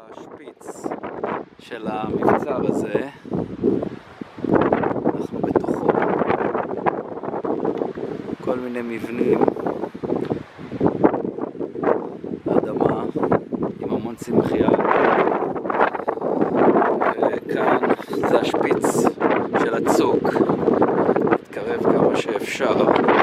השפיץ של המבצר הזה. אנחנו בתוכו, כל מיני מבנים, אדמה עם המון צמחייה, וכאן זה השפיץ של הצוק. נתקרב כמה שאפשר.